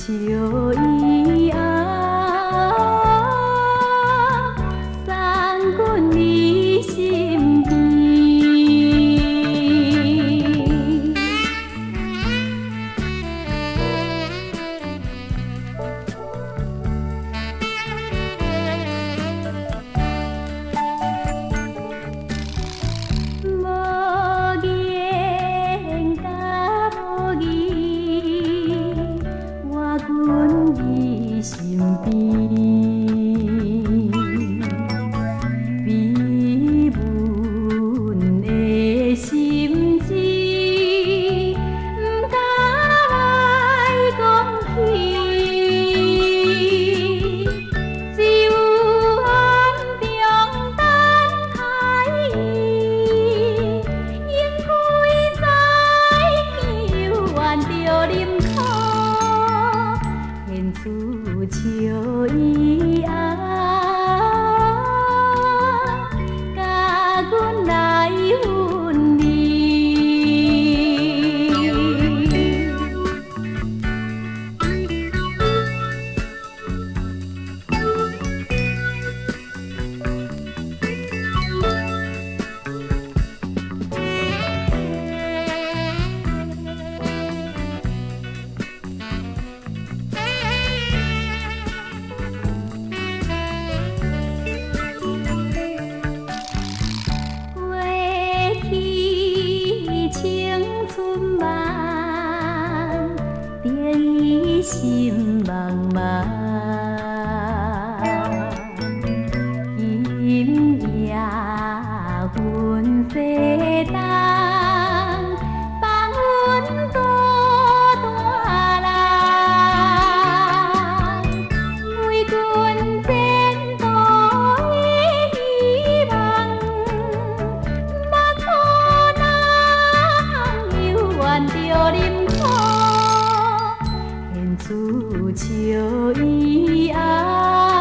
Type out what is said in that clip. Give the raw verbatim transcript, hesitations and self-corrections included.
笑伊啊，送阮你身边。无言甲无义，我阮你身边。比阮的心志，不敢来讲起。只有暗中等开伊，因开在幽怨着啉苦，现此笑伊啊，甲阮来分离。过去青春梦，定伊心茫茫。今夜阮西东，放阮孤单人，为阮前途的希望。目苦人犹原着啉苦，现此笑伊啊。